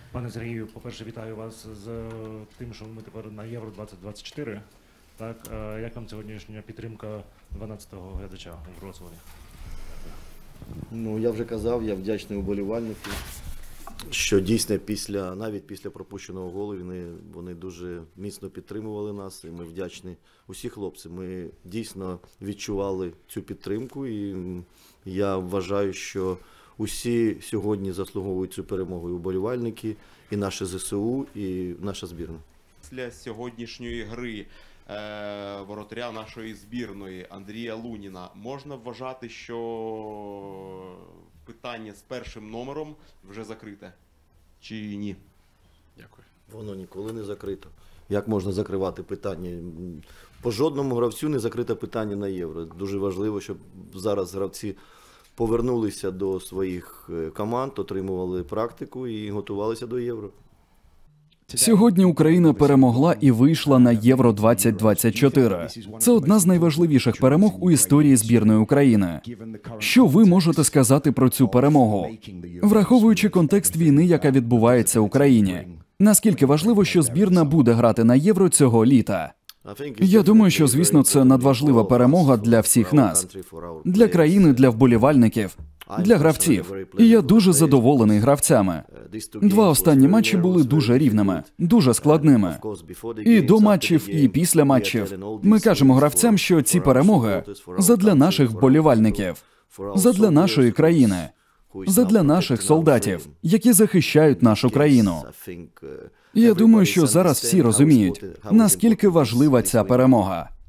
Пане Сергію, по-перше, вітаю вас з тим, що ми тепер на Євро 2024. Так, як вам сьогоднішня підтримка 12-го глядача у Вроцлаві? Ну, я вже казав, я вдячний уболівальникам, що дійсно навіть після пропущеного голу вони дуже міцно підтримували нас, і ми вдячні усі хлопці. Ми дійсно відчували цю підтримку, і я вважаю, що усі сьогодні заслуговують цю перемогу, і уболівальники, і наше ЗСУ, і наша збірна. Після сьогоднішньої гри воротаря нашої збірної Андрія Луніна можна вважати, що питання з першим номером вже закрите? Чи ні? Дякую. Воно ніколи не закрито. Як можна закривати питання? По жодному гравцю не закрите питання на Євро. Дуже важливо, щоб зараз гравці повернулися до своїх команд, отримували практику і готувалися до Євро. Сьогодні Україна перемогла і вийшла на Євро 2024. Це одна з найважливіших перемог у історії збірної України. Що ви можете сказати про цю перемогу? Враховуючи контекст війни, яка відбувається в Україні, наскільки важливо, що збірна буде грати на Євро цього літа? Я думаю, що, звісно, це надважлива перемога для всіх нас. Для країни, для вболівальників, для гравців. І я дуже задоволений гравцями. Два останні матчі були дуже рівними, дуже складними. І до матчів, і після матчів. Ми кажемо гравцям, що ці перемоги задля наших вболівальників, задля нашої країни, задля наших солдатів, які захищають нашу країну. І я думаю, що зараз всі розуміють, наскільки важлива ця перемога.